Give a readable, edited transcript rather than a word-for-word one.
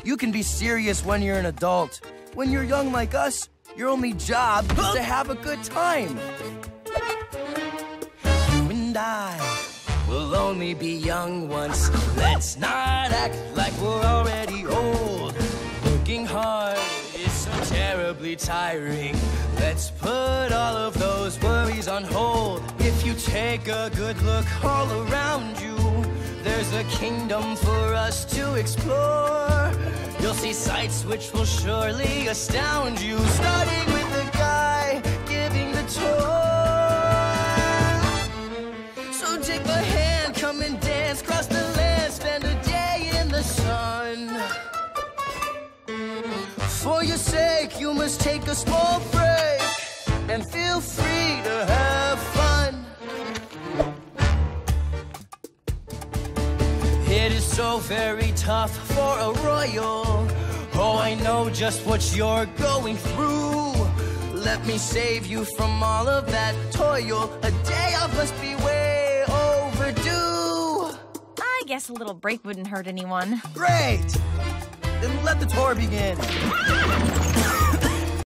You can be serious when you're an adult. When you're young like us, your only job is to have a good time. You and I will only be young once. Let's not act like we're already old. Working hard is so terribly tiring. Let's put all of those worries on hold. If you take a good look all around you, there's a kingdom for us to explore. You'll see sights which will surely astound you, starting with the guy giving the tour. So take my hand, come and dance, cross the land, spend a day in the sun. For your sake, you must take a small break and feel free to have fun. It is so very tough for a royal. Oh, I know just what you're going through. Let me save you from all of that toil. A day off must be way overdue. I guess a little break wouldn't hurt anyone. Great! Then let the tour begin.